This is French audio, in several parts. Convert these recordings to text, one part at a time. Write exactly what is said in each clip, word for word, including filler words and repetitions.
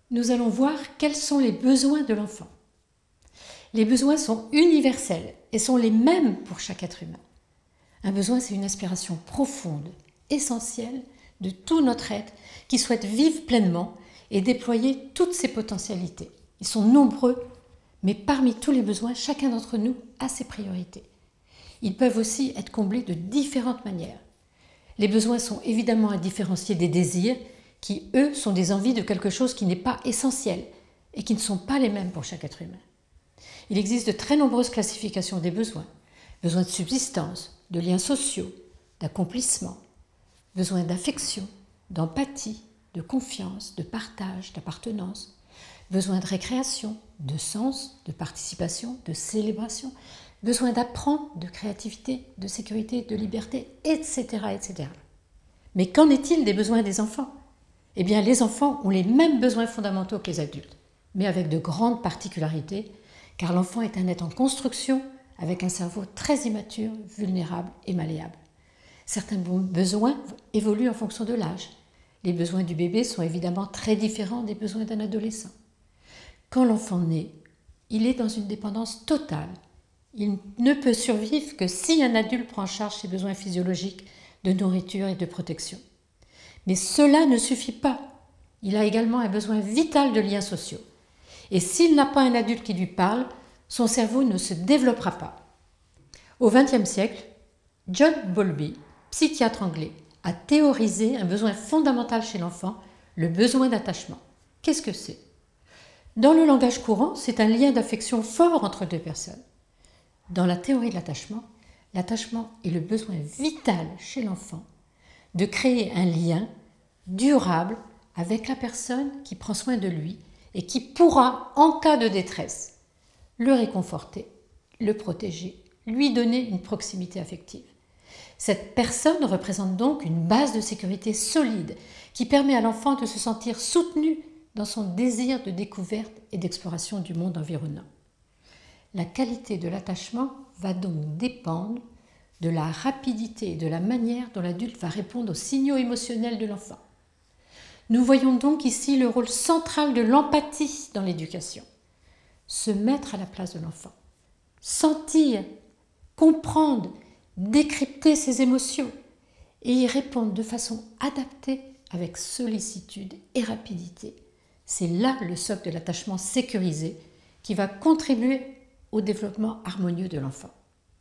nous allons voir quels sont les besoins de l'enfant. Les besoins sont universels et sont les mêmes pour chaque être humain. Un besoin, c'est une aspiration profonde, essentielle de tout notre être qui souhaite vivre pleinement et déployer toutes ses potentialités. Ils sont nombreux, mais parmi tous les besoins, chacun d'entre nous a ses priorités. Ils peuvent aussi être comblés de différentes manières. Les besoins sont évidemment à différencier des désirs qui, eux, sont des envies de quelque chose qui n'est pas essentiel et qui ne sont pas les mêmes pour chaque être humain. Il existe de très nombreuses classifications des besoins. Besoins de subsistance, de liens sociaux, d'accomplissement, besoins d'affection, d'empathie, de confiance, de partage, d'appartenance, besoin de récréation, de sens, de participation, de célébration, besoin d'apprendre, de créativité, de sécurité, de liberté, et cetera, et cetera. Mais qu'en est-il des besoins des enfants? Eh bien, les enfants ont les mêmes besoins fondamentaux que les adultes, mais avec de grandes particularités, car l'enfant est un être en construction avec un cerveau très immature, vulnérable et malléable. Certains besoins évoluent en fonction de l'âge. Les besoins du bébé sont évidemment très différents des besoins d'un adolescent. Quand l'enfant naît, il est dans une dépendance totale. Il ne peut survivre que si un adulte prend en charge ses besoins physiologiques de nourriture et de protection. Mais cela ne suffit pas. Il a également un besoin vital de liens sociaux. Et s'il n'a pas un adulte qui lui parle, son cerveau ne se développera pas. Au vingtième siècle, John Bowlby, psychiatre anglais, a théorisé un besoin fondamental chez l'enfant, le besoin d'attachement. Qu'est-ce que c'est? Dans le langage courant, c'est un lien d'affection fort entre deux personnes. Dans la théorie de l'attachement, l'attachement est le besoin vital chez l'enfant de créer un lien durable avec la personne qui prend soin de lui et qui pourra, en cas de détresse, le réconforter, le protéger, lui donner une proximité affective. Cette personne représente donc une base de sécurité solide qui permet à l'enfant de se sentir soutenu dans son désir de découverte et d'exploration du monde environnant. La qualité de l'attachement va donc dépendre de la rapidité et de la manière dont l'adulte va répondre aux signaux émotionnels de l'enfant. Nous voyons donc ici le rôle central de l'empathie dans l'éducation. Se mettre à la place de l'enfant, sentir, comprendre, décrypter ses émotions et y répondre de façon adaptée avec sollicitude et rapidité. C'est là le socle de l'attachement sécurisé qui va contribuer au développement harmonieux de l'enfant.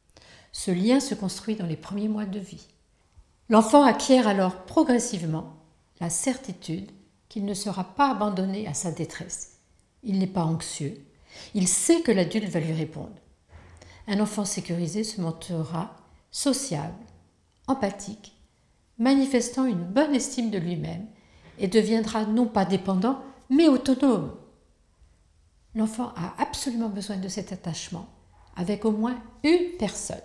Ce lien se construit dans les premiers mois de vie. L'enfant acquiert alors progressivement la certitude qu'il ne sera pas abandonné à sa détresse. Il n'est pas anxieux, il sait que l'adulte va lui répondre. Un enfant sécurisé se montrera sociable, empathique, manifestant une bonne estime de lui-même et deviendra non pas dépendant, mais autonome. L'enfant a absolument besoin de cet attachement avec au moins une personne.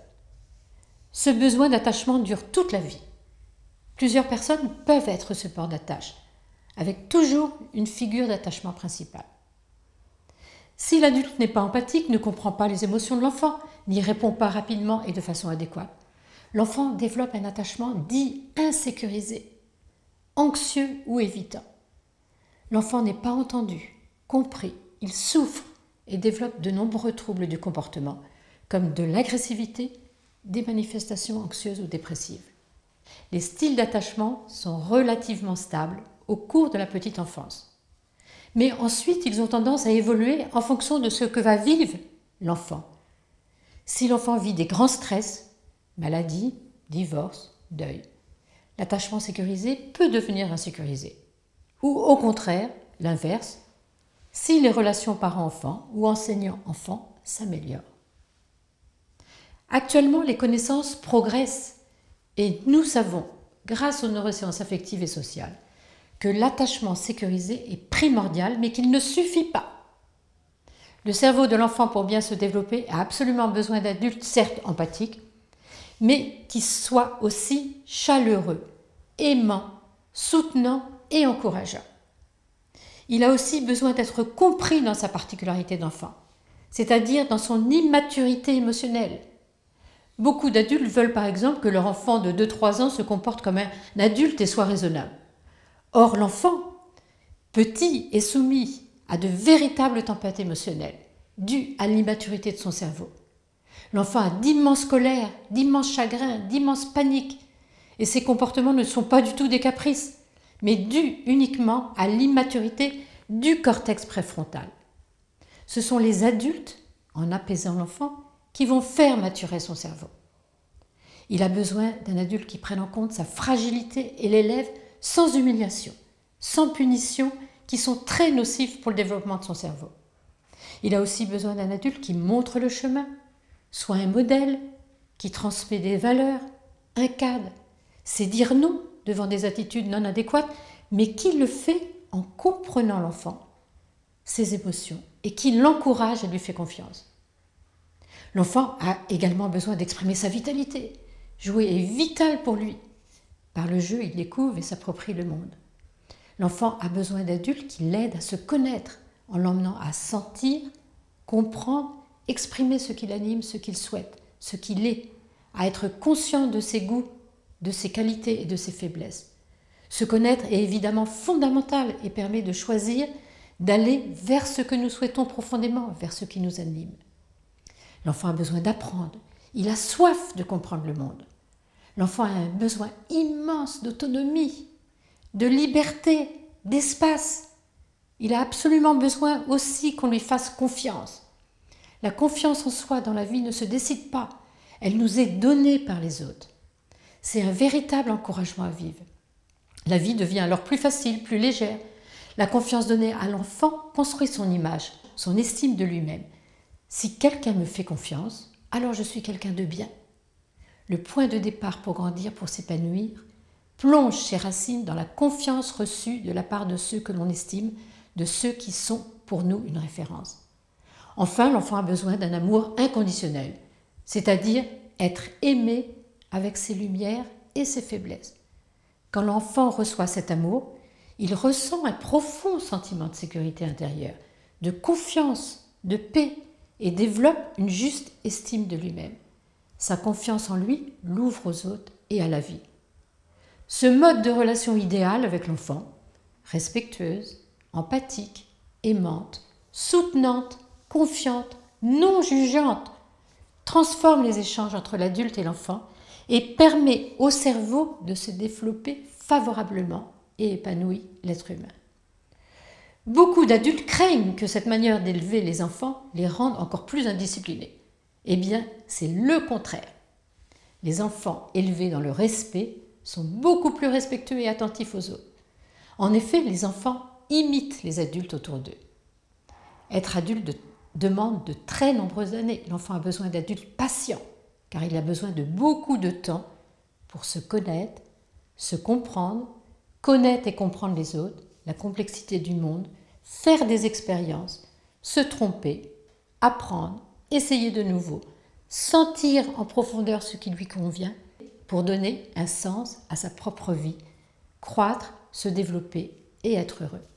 Ce besoin d'attachement dure toute la vie. Plusieurs personnes peuvent être support d'attache, avec toujours une figure d'attachement principale. Si l'adulte n'est pas empathique, ne comprend pas les émotions de l'enfant, n'y répond pas rapidement et de façon adéquate, l'enfant développe un attachement dit insécurisé, anxieux ou évitant. L'enfant n'est pas entendu, compris, il souffre et développe de nombreux troubles du comportement, comme de l'agressivité, des manifestations anxieuses ou dépressives. Les styles d'attachement sont relativement stables au cours de la petite enfance. Mais ensuite, ils ont tendance à évoluer en fonction de ce que va vivre l'enfant. Si l'enfant vit des grands stress, maladie, divorce, deuil, l'attachement sécurisé peut devenir insécurisé. Ou au contraire, l'inverse, si les relations parents-enfants ou enseignants-enfants s'améliorent. Actuellement, les connaissances progressent et nous savons, grâce aux neurosciences affectives et sociales, que l'attachement sécurisé est primordial, mais qu'il ne suffit pas. Le cerveau de l'enfant, pour bien se développer, a absolument besoin d'adultes, certes empathiques, mais qui soient aussi chaleureux, aimants, soutenants et encourageants. Il a aussi besoin d'être compris dans sa particularité d'enfant, c'est-à-dire dans son immaturité émotionnelle. Beaucoup d'adultes veulent par exemple que leur enfant de deux à trois ans se comporte comme un adulte et soit raisonnable. Or, l'enfant Petit est soumis à de véritables tempêtes émotionnelles dues à l'immaturité de son cerveau. L'enfant a d'immenses colères, d'immenses chagrins, d'immenses paniques. Et ces comportements ne sont pas du tout des caprices, mais dus uniquement à l'immaturité du cortex préfrontal. Ce sont les adultes, en apaisant l'enfant, qui vont faire maturer son cerveau. Il a besoin d'un adulte qui prenne en compte sa fragilité et l'élève sans humiliation, sans punition, qui sont très nocifs pour le développement de son cerveau. Il a aussi besoin d'un adulte qui montre le chemin, soit un modèle, qui transmet des valeurs, un cadre. C'est dire non devant des attitudes non adéquates, mais qui le fait en comprenant l'enfant, ses émotions, et qui l'encourage et lui fait confiance. L'enfant a également besoin d'exprimer sa vitalité. Jouer est vital pour lui. Par le jeu, il découvre et s'approprie le monde. L'enfant a besoin d'adultes qui l'aident à se connaître, en l'emmenant à sentir, comprendre, exprimer ce qui l'anime, ce qu'il souhaite, ce qu'il est, à être conscient de ses goûts, de ses qualités et de ses faiblesses. Se connaître est évidemment fondamental et permet de choisir d'aller vers ce que nous souhaitons profondément, vers ce qui nous anime. L'enfant a besoin d'apprendre, il a soif de comprendre le monde. L'enfant a un besoin immense d'autonomie, de liberté, d'espace. Il a absolument besoin aussi qu'on lui fasse confiance. La confiance en soi dans la vie ne se décide pas, elle nous est donnée par les autres. C'est un véritable encouragement à vivre. La vie devient alors plus facile, plus légère. La confiance donnée à l'enfant construit son image, son estime de lui-même. Si quelqu'un me fait confiance, alors je suis quelqu'un de bien. Le point de départ pour grandir, pour s'épanouir, plonge ses racines dans la confiance reçue de la part de ceux que l'on estime, de ceux qui sont pour nous une référence. Enfin, l'enfant a besoin d'un amour inconditionnel, c'est-à-dire être aimé avec ses lumières et ses faiblesses. Quand l'enfant reçoit cet amour, il ressent un profond sentiment de sécurité intérieure, de confiance, de paix et développe une juste estime de lui-même. Sa confiance en lui l'ouvre aux autres et à la vie. Ce mode de relation idéal avec l'enfant, respectueuse, empathique, aimante, soutenante, confiante, non jugeante, transforme les échanges entre l'adulte et l'enfant et permet au cerveau de se développer favorablement et épanouit l'être humain. Beaucoup d'adultes craignent que cette manière d'élever les enfants les rende encore plus indisciplinés. Eh bien, c'est le contraire. Les enfants élevés dans le respect sont beaucoup plus respectueux et attentifs aux autres. En effet, les enfants imitent les adultes autour d'eux. Être adulte de, demande de très nombreuses années. L'enfant a besoin d'adultes patients, car il a besoin de beaucoup de temps pour se connaître, se comprendre, connaître et comprendre les autres, la complexité du monde, faire des expériences, se tromper, apprendre, essayer de nouveau, sentir en profondeur ce qui lui convient pour donner un sens à sa propre vie, croître, se développer et être heureux.